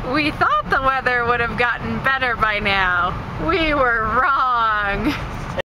We thought the weather would have gotten better by now. We were wrong.